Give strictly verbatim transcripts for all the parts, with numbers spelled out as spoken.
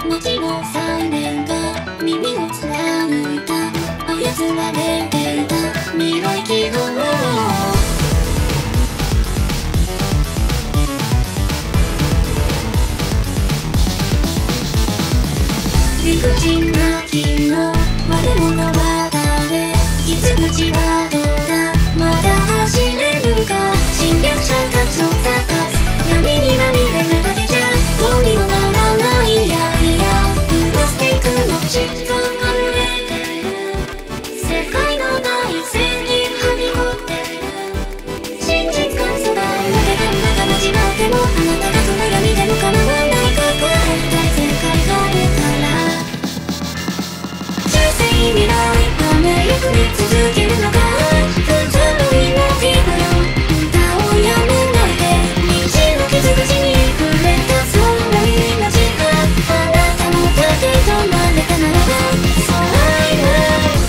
街のサイレンが耳を貫いた操られていた未来希望理不尽な気の悪者は誰傷口はどうだまだ走れるか侵略者たちを探す闇にまみれるだけじゃどうにもならないいやいやプラスティックの血が溢れている世界の内戦にはびこっている真実感そばを抜けてんだが間違ってもあなたが暗闇でも構わないかこれ大正解があるから未来雨よく見続けるのか普通の命の歌をやめないで道の傷口に触れたそんな命があなたのだけ止まれたならばそう愛は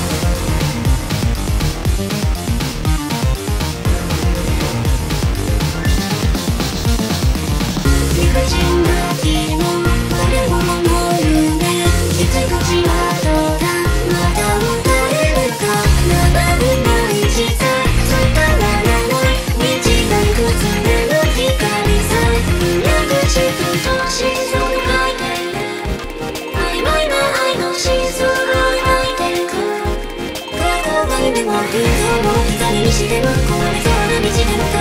理不尽な日の我を守るね傷口はどうだでも空想を光にしても壊れそうな道でも